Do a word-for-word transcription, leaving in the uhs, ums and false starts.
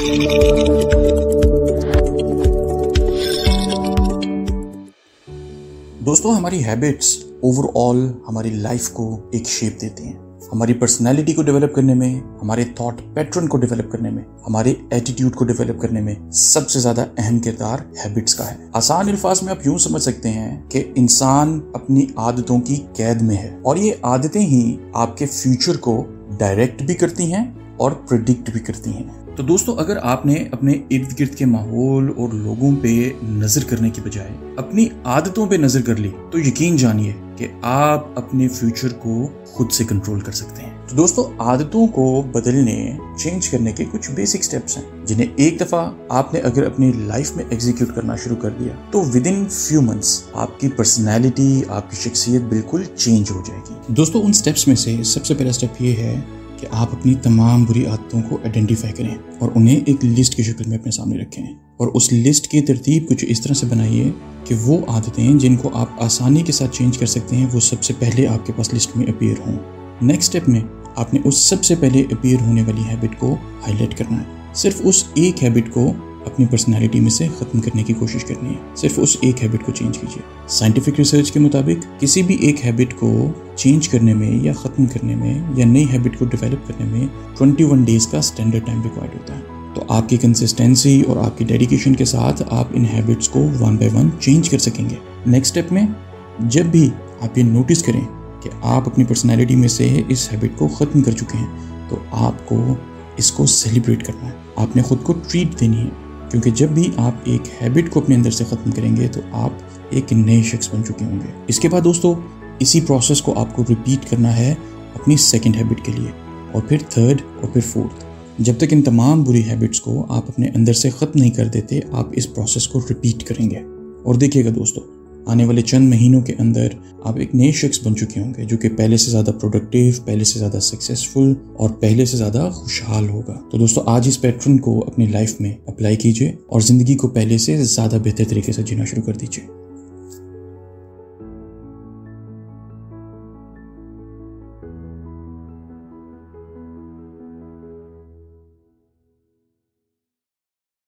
दोस्तों, हमारी habits overall हमारी लाइफ को एक शेप देती हैं। हमारी पर्सनैलिटी को डेवलप करने में, हमारे थॉट पैटर्न को डेवलप करने में, हमारे एटीट्यूड को डेवलप करने में सबसे ज्यादा अहम किरदार हैबिट्स का है। आसान अल्फाज में आप यूं समझ सकते हैं कि इंसान अपनी आदतों की कैद में है और ये आदतें ही आपके फ्यूचर को डायरेक्ट भी करती हैं और प्रिडिक्ट भी करती हैं। तो दोस्तों, अगर आपने अपने इर्द गिर्द के माहौल और लोगों पे नजर करने की बजाय अपनी आदतों पे नजर कर ली, तो यकीन जानिए कि आप अपने फ्यूचर को खुद से कंट्रोल कर सकते हैं। तो दोस्तों, आदतों को बदलने, चेंज करने के कुछ बेसिक स्टेप्स हैं जिन्हें एक दफा आपने अगर अपनी लाइफ में एग्जीक्यूट करना शुरू कर दिया तो विद इन फ्यू मंथ्स आपकी पर्सनैलिटी, आपकी शख्सियत बिल्कुल चेंज हो जाएगी। दोस्तों, उन स्टेप्स में से सबसे पहला स्टेप ये है कि आप अपनी तमाम बुरी आदतों को आइडेंटिफाई करें और उन्हें एक लिस्ट की शक्ल में अपने सामने रखें और उस लिस्ट की तरतीब कुछ इस तरह से बनाइए कि वो आदतें जिनको आप आसानी के साथ चेंज कर सकते हैं वो सबसे पहले आपके पास लिस्ट में अपीयर हों। नेक्स्ट स्टेप में आपने उस सबसे पहले अपीयर होने वाली हैबिट को हाईलाइट करना है। सिर्फ उस एक हैबिट को अपनी पर्सनैलिटी में से खत्म करने की कोशिश करनी है। सिर्फ उस एक हैबिट को चेंज कीजिए। साइंटिफिक रिसर्च के मुताबिक किसी भी एक हैबिट को चेंज करने में या ख़त्म करने में या नई हैबिट को डेवलप करने में इक्कीस डेज का स्टैंडर्ड टाइम रिक्वायर्ड होता है। तो आपकी कंसिस्टेंसी और आपकी डेडिकेशन के साथ आप इन हैबिट्स को वन बाय वन चेंज कर सकेंगे। नेक्स्ट स्टेप में जब भी आप ये नोटिस करें कि आप अपनी पर्सनैलिटी में से इस हैबिट को ख़त्म कर चुके हैं तो आपको इसको सेलिब्रेट करना है। आपने खुद को ट्रीट देनी है, क्योंकि जब भी आप एक हैबिट को अपने अंदर से ख़त्म करेंगे तो आप एक नए शख्स बन चुके होंगे। इसके बाद दोस्तों, इसी प्रोसेस को आपको रिपीट करना है अपनी सेकंड हैबिट के लिए, और फिर थर्ड और फिर फोर्थ। जब तक इन तमाम बुरी हैबिट्स को आप अपने अंदर से ख़त्म नहीं कर देते, आप इस प्रोसेस को रिपीट करेंगे। और देखिएगा दोस्तों, आने वाले चंद महीनों के अंदर आप एक नए शख्स बन चुके होंगे जो कि पहले से ज़्यादा प्रोडक्टिव, पहले से ज़्यादा सक्सेसफुल और पहले से ज़्यादा खुशहाल होगा। तो दोस्तों, आज इस पैटर्न को अपनी लाइफ में अप्लाई कीजिए और ज़िंदगी को पहले से ज़्यादा बेहतर तरीके से जीना शुरू कर दीजिए।